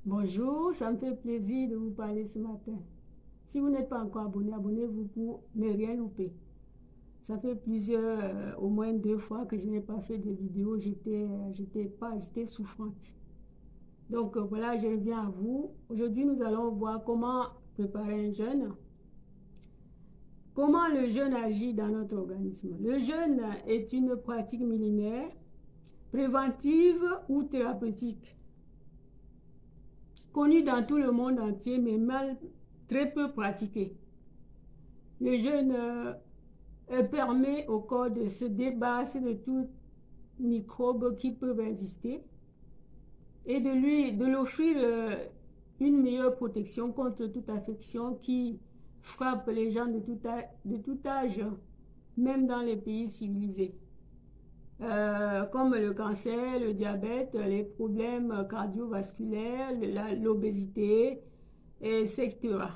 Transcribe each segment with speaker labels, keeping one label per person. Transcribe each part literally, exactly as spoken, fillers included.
Speaker 1: Bonjour, ça me fait plaisir de vous parler ce matin. Si vous n'êtes pas encore abonné, abonnez-vous pour ne rien louper. Ça fait plusieurs, euh, au moins deux fois que je n'ai pas fait de vidéo. J'étais, euh, j'étais pas, j'étais souffrante. Donc euh, voilà, je reviens à vous. Aujourd'hui, nous allons voir comment préparer un jeûne. Comment le jeûne agit dans notre organisme. Le jeûne est une pratique millénaire, préventive ou thérapeutique, connu dans tout le monde entier, mais mal, très peu pratiqué. Le jeûne euh, permet au corps de se débarrasser de tout microbe qui peuvent exister et de lui, de l'offrir euh, une meilleure protection contre toute infection qui frappe les gens de tout, âge, de tout âge, même dans les pays civilisés. Euh, comme le cancer, le diabète, les problèmes cardiovasculaires, l'obésité, et cetera.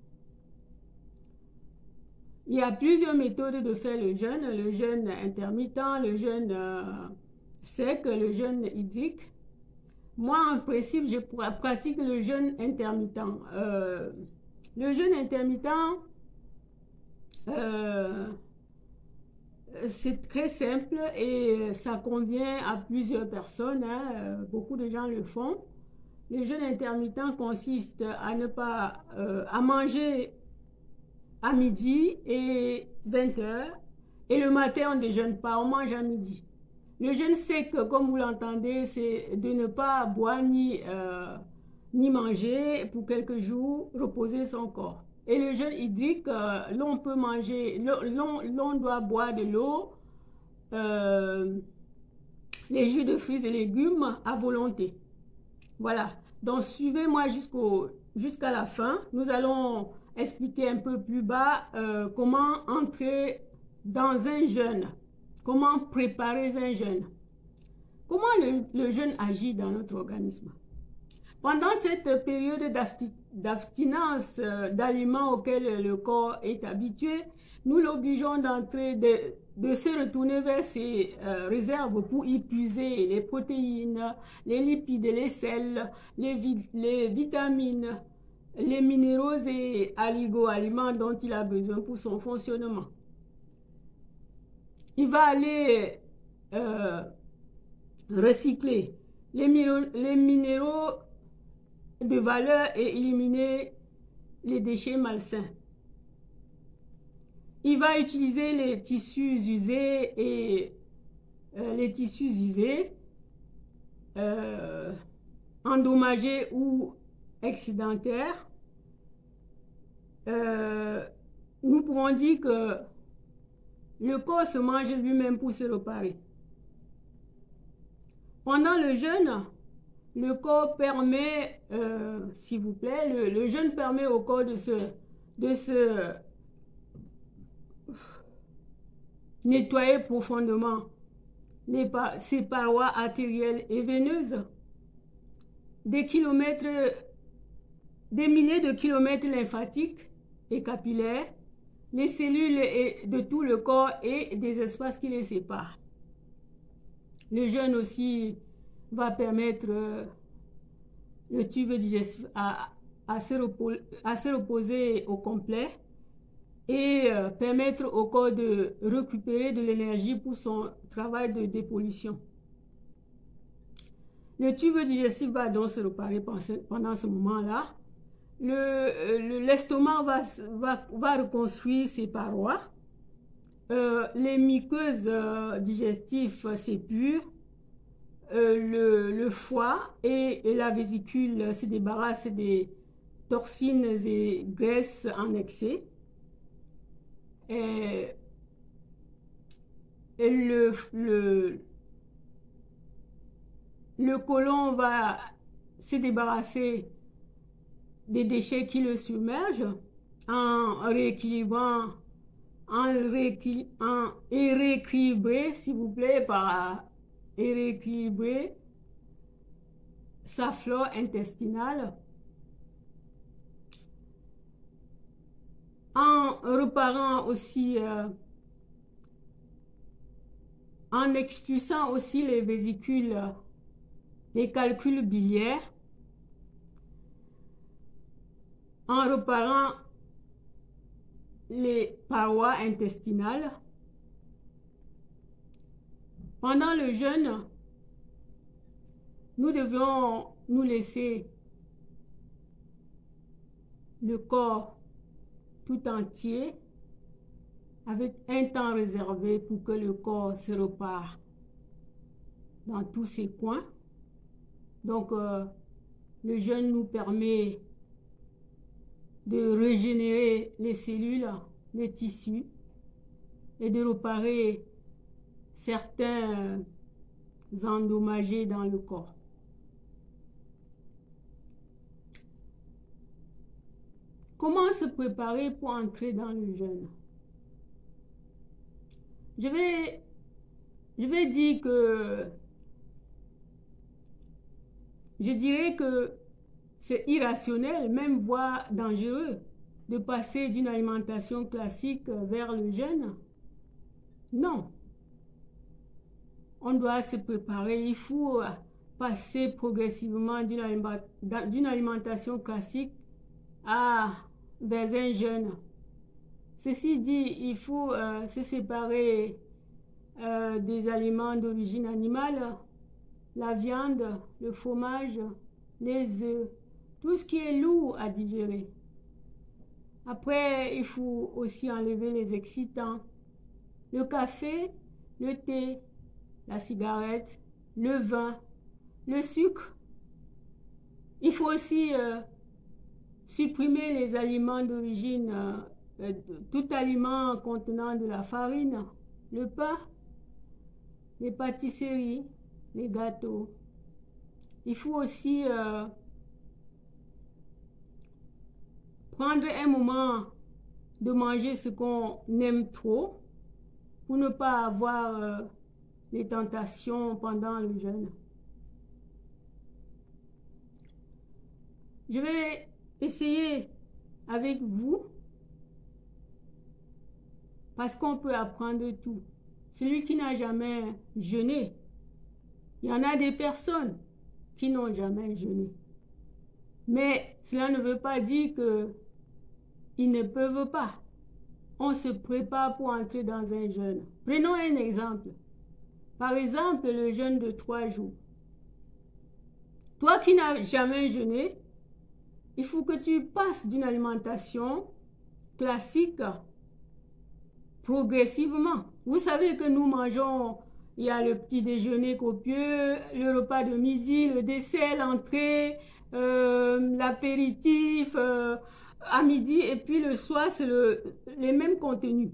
Speaker 1: Il y a plusieurs méthodes de faire le jeûne, le jeûne intermittent, le jeûne euh, sec, le jeûne hydrique. Moi, en principe, je pratique le jeûne intermittent. Euh, le jeûne intermittent, euh, c'est très simple et ça convient à plusieurs personnes. Hein. Beaucoup de gens le font. Le jeûne intermittent consiste à ne pas euh, à manger à midi et vingt heures. Et le matin, on ne déjeune pas, on mange à midi. Le jeûne sec, comme vous l'entendez, c'est de ne pas boire ni, euh, ni manger pour quelques jours, reposer son corps. Et le jeûne hydrique, euh, l'on peut manger, l'on doit boire de l'eau, euh, les jus de fruits et légumes à volonté. Voilà. Donc, suivez-moi jusqu'au, jusqu'à la fin. Nous allons expliquer un peu plus bas euh, comment entrer dans un jeûne, comment préparer un jeûne, comment le, le jeûne agit dans notre organisme. Pendant cette période d'abstinence euh, d'aliments auxquels le corps est habitué, nous l'obligeons d'entrer, de, de se retourner vers ses euh, réserves pour y puiser les protéines, les lipides, les sels, les, vi les vitamines, les minéraux et oligo-aliments dont il a besoin pour son fonctionnement. Il va aller euh, recycler les, les minéraux de valeur et éliminer les déchets malsains. Il va utiliser les tissus usés et euh, les tissus usés, euh, endommagés ou excédentaires. Euh, nous pouvons dire que le corps se mange lui-même pour se réparer. Pendant le jeûne, le corps permet, euh, s'il vous plaît, le, le jeûne permet au corps de se, de se nettoyer profondément les, ses parois artérielles et veineuses. Des kilomètres, des milliers de kilomètres lymphatiques et capillaires, les cellules de tout le corps et des espaces qui les séparent. Le jeûne aussi va permettre euh, le tube digestif à, à, se reposer, à se reposer au complet et euh, permettre au corps de récupérer de l'énergie pour son travail de dépollution. Le tube digestif va donc se réparer pendant ce moment-là. L'estomac le, va, va, va reconstruire ses parois. Euh, les muqueuses euh, digestives s'épurent. Euh, le, le foie et, et la vésicule se débarrassent des toxines et graisses en excès. Et, et le, le, le côlon va se débarrasser des déchets qui le submergent en rééquilibrant, en, rééquil, en rééquilibrer, s'il vous plaît, par et rééquilibrer sa flore intestinale en reparant aussi, euh, en expulsant aussi les vésicules, les calculs biliaires en réparant les parois intestinales. Pendant le jeûne, nous devions nous laisser le corps tout entier avec un temps réservé pour que le corps se repart dans tous ses coins. Donc, euh, le jeûne nous permet de régénérer les cellules, les tissus et de réparer certains endommagés dans le corps. Comment se préparer pour entrer dans le jeûne? Je vais, je vais dire que je dirais que c'est irrationnel, même voire dangereux, de passer d'une alimentation classique vers le jeûne. Non. On doit se préparer, il faut passer progressivement d'une aliment, alimentation classique à vers un jeûne. Ceci dit, il faut euh, se séparer euh, des aliments d'origine animale, la viande, le fromage, les œufs, tout ce qui est lourd à digérer. Après, il faut aussi enlever les excitants, le café, le thé, la cigarette, le vin, le sucre. Il faut aussi euh, supprimer les aliments d'origine, euh, euh, tout aliment contenant de la farine, le pain, les pâtisseries, les gâteaux. Il faut aussi euh, prendre un moment de manger ce qu'on aime trop pour ne pas avoir euh, les tentations pendant le jeûne. Je vais essayer avec vous parce qu'on peut apprendre tout. Celui qui n'a jamais jeûné, il y en a des personnes qui n'ont jamais jeûné. Mais cela ne veut pas dire qu'ils ne peuvent pas. On se prépare pour entrer dans un jeûne. Prenons un exemple. Par exemple, le jeûne de trois jours. Toi qui n'as jamais jeûné, il faut que tu passes d'une alimentation classique progressivement. Vous savez que nous mangeons, il y a le petit déjeuner copieux, le repas de midi, le dessert, l'entrée, euh, l'apéritif euh, à midi, et puis le soir, c'est le, les mêmes contenus.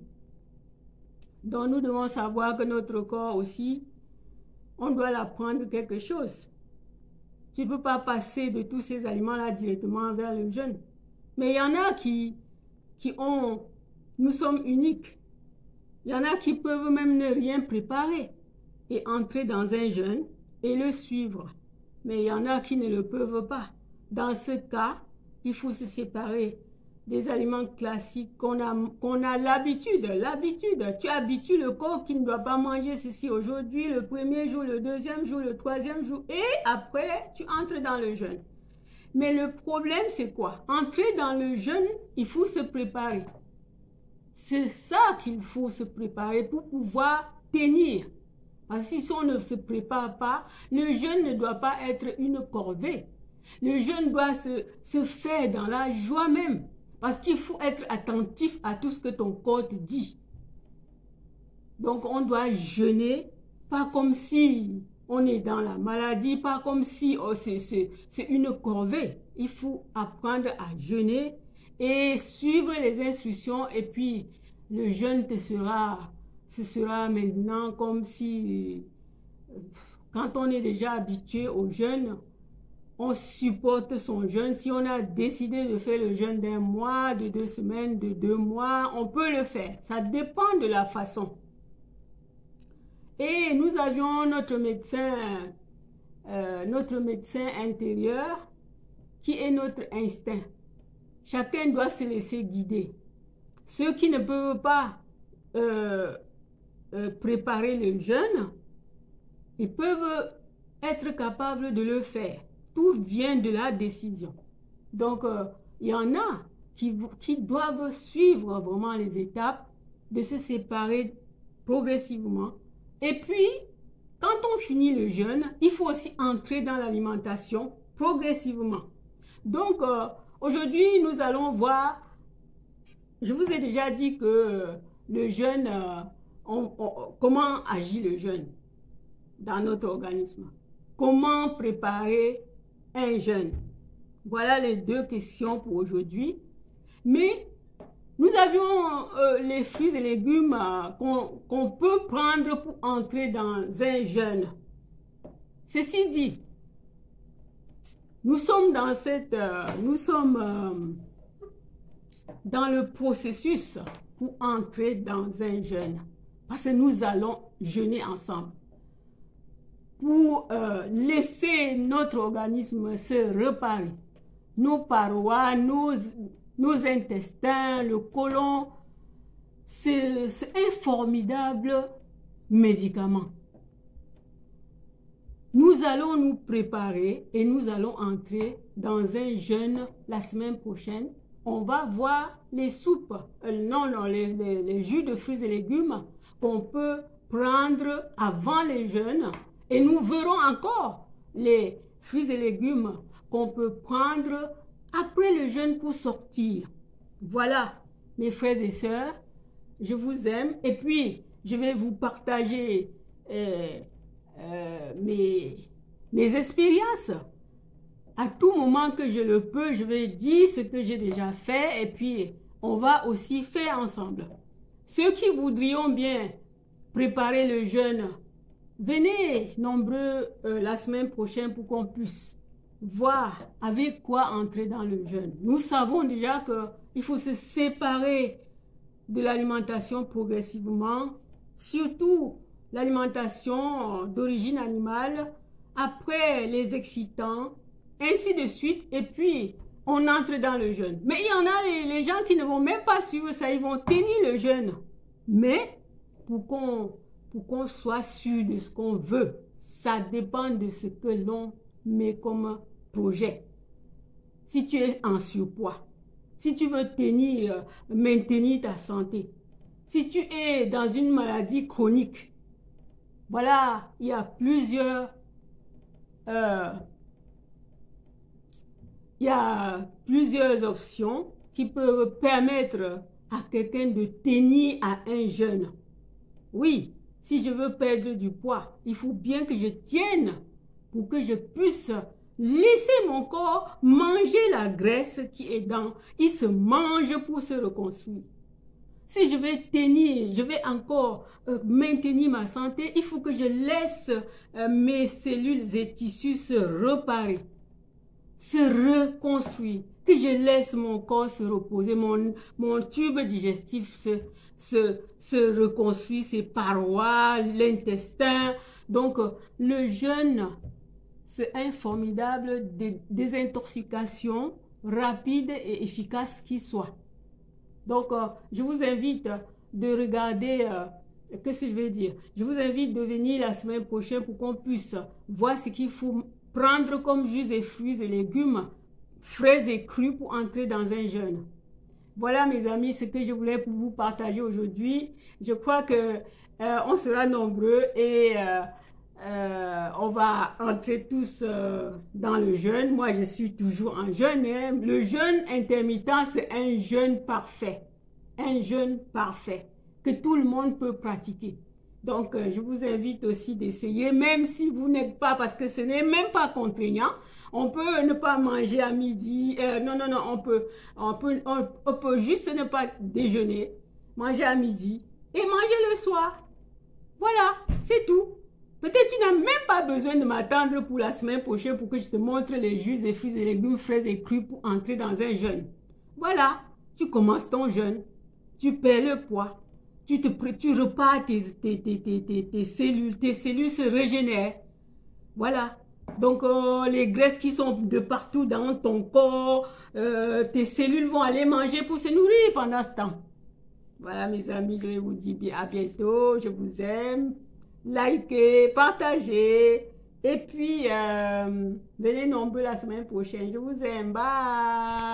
Speaker 1: Donc nous devons savoir que notre corps aussi, on doit l'apprendre quelque chose. Tu ne peux pas passer de tous ces aliments-là directement vers le jeûne. Mais il y en a qui, qui ont, nous sommes uniques. Il y en a qui peuvent même ne rien préparer et entrer dans un jeûne et le suivre. Mais il y en a qui ne le peuvent pas. Dans ce cas, il faut se séparer des aliments classiques qu'on a, qu'on a l'habitude. L'habitude, tu habitues le corps qui ne doit pas manger ceci aujourd'hui, le premier jour, le deuxième jour, le troisième jour, et après, tu entres dans le jeûne. Mais le problème, c'est quoi? Entrer dans le jeûne, il faut se préparer. C'est ça qu'il faut se préparer pour pouvoir tenir. Parce que si on ne se prépare pas, le jeûne ne doit pas être une corvée. Le jeûne doit se, se faire dans la joie même. Parce qu'il faut être attentif à tout ce que ton corps te dit. Donc on doit jeûner, pas comme si on est dans la maladie, pas comme si oh, c'est une corvée. Il faut apprendre à jeûner et suivre les instructions, et puis le jeûne te sera, ce sera maintenant comme si, quand on est déjà habitué au jeûne, on supporte son jeûne. Si on a décidé de faire le jeûne d'un mois, de deux semaines, de deux mois, on peut le faire. Ça dépend de la façon. Et nous avions notre médecin, euh, notre médecin intérieur, qui est notre instinct. Chacun doit se laisser guider. Ceux qui ne peuvent pas euh, euh, préparer le jeûne, ils peuvent être capables de le faire. Tout vient de la décision. Donc, euh, il y en a qui, qui doivent suivre vraiment les étapes de se séparer progressivement. Et puis, quand on finit le jeûne, il faut aussi entrer dans l'alimentation progressivement. Donc, euh, aujourd'hui, nous allons voir, je vous ai déjà dit que euh, le jeûne, euh, on, on, comment agit le jeûne dans notre organisme. Comment préparer un jeûne? Voilà les deux questions pour aujourd'hui. Mais nous avions euh, les fruits et légumes euh, qu'on qu'on peut prendre pour entrer dans un jeûne. Ceci dit, nous sommes dans cette, euh, nous sommes euh, dans le processus pour entrer dans un jeûne. Parce que nous allons jeûner ensemble. Pour euh, laisser notre organisme se réparer. Nos parois, nos, nos intestins, le côlon, c'est un formidable médicament. Nous allons nous préparer et nous allons entrer dans un jeûne la semaine prochaine. On va voir les soupes, euh, non, non, les, les, les jus de fruits et légumes qu'on peut prendre avant les jeûnes. Et nous verrons encore les fruits et légumes qu'on peut prendre après le jeûne pour sortir. Voilà, mes frères et sœurs, je vous aime. Et puis, je vais vous partager euh, euh, mes, mes expériences. À tout moment que je le peux, je vais dire ce que j'ai déjà fait et puis on va aussi faire ensemble. Ceux qui voudrions bien préparer le jeûne, venez nombreux euh, la semaine prochaine pour qu'on puisse voir avec quoi entrer dans le jeûne. Nous savons déjà qu'il faut se séparer de l'alimentation progressivement, surtout l'alimentation d'origine animale, après les excitants, ainsi de suite, et puis on entre dans le jeûne. Mais il y en a les, les gens qui ne vont même pas suivre ça, ils vont tenir le jeûne. Mais pour qu'on pour qu'on soit sûr de ce qu'on veut, ça dépend de ce que l'on met comme projet. Si tu es en surpoids, si tu veux tenir, maintenir ta santé, si tu es dans une maladie chronique, voilà, il y a plusieurs, euh, il y a plusieurs options qui peuvent permettre à quelqu'un de tenir à un jeûne. Oui, si je veux perdre du poids, il faut bien que je tienne pour que je puisse laisser mon corps manger la graisse qui est dans. Il se mange pour se reconstruire. Si je vais tenir, je vais encore euh, maintenir ma santé, il faut que je laisse euh, mes cellules et tissus se réparer, se reconstruire, que je laisse mon corps se reposer, mon, mon tube digestif se, se, se reconstruire, ses parois, l'intestin. Donc, euh, le jeûne, c'est un formidable dé désintoxication rapide et efficace qui soit. Donc, euh, je vous invite de regarder, euh, qu'est-ce que je vais dire? Je vous invite de venir la semaine prochaine pour qu'on puisse voir ce qu'il faut prendre comme jus et fruits et légumes, frais et crus pour entrer dans un jeûne. Voilà mes amis, ce que je voulais pour vous partager aujourd'hui. Je crois que euh, on sera nombreux et euh, euh, on va entrer tous euh, dans le jeûne. Moi, je suis toujours en jeûne. Hein. Le jeûne intermittent, c'est un jeûne parfait. Un jeûne parfait que tout le monde peut pratiquer. Donc, euh, je vous invite aussi d'essayer, même si vous n'êtes pas, parce que ce n'est même pas contraignant. On peut ne pas manger à midi. Euh, non, non, non, on peut, on, peut, on, on peut juste ne pas déjeuner, manger à midi et manger le soir. Voilà, c'est tout. Peut-être tu n'as même pas besoin de m'attendre pour la semaine prochaine pour que je te montre les jus et fruits et légumes frais et crus pour entrer dans un jeûne. Voilà, tu commences ton jeûne, tu perds le poids. Tu, te, tu repars tes, tes, tes, tes, tes cellules, tes cellules se régénèrent. Voilà. Donc, euh, les graisses qui sont de partout dans ton corps, euh, tes cellules vont aller manger pour se nourrir pendant ce temps. Voilà, mes amis, je vous dis bien à bientôt. Je vous aime. Likez, partagez. Et puis, euh, venez nombreux la semaine prochaine. Je vous aime. Bye.